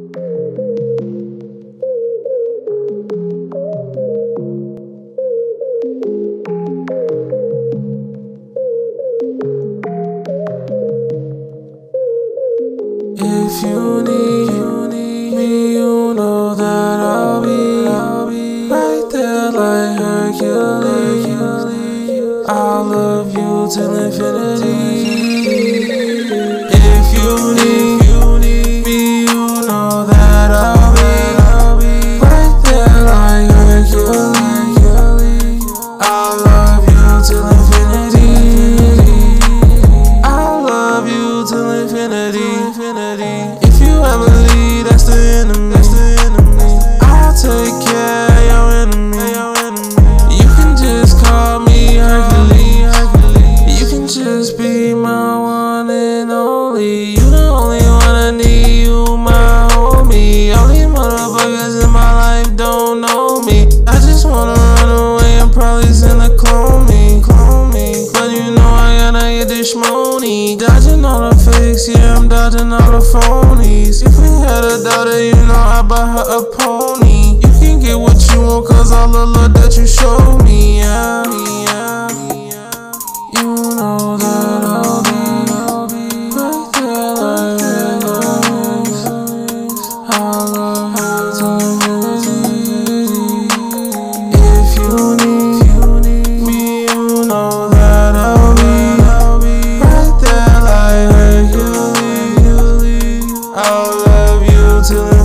If you need me, you know that I'll be right there like Hercules. I'll love you till infinity. If you need me, you know that I'll be right there like Hercules. I'll love you till infinity. I'll love you till infinity. If you ever leave, that's the enemy. I'll take care of your enemy. You can just call me Hercules. You can just be my one and only. You the only one I need, you my homie. All these motherfuckers in my life don't know me. I just wanna run away and probably send a clone me. But you know I gotta get this money. Dodging all the fakes, yeah, I'm dodging all the phonies. If we had a daughter, you know I'd buy her a pony. You can get what you want, cause all the love that you show me, yeah. You know that I'll be right there like Hercules. I'll love you till infinity. If you need me, you know that I'll be right there like Hercules. I'll love you till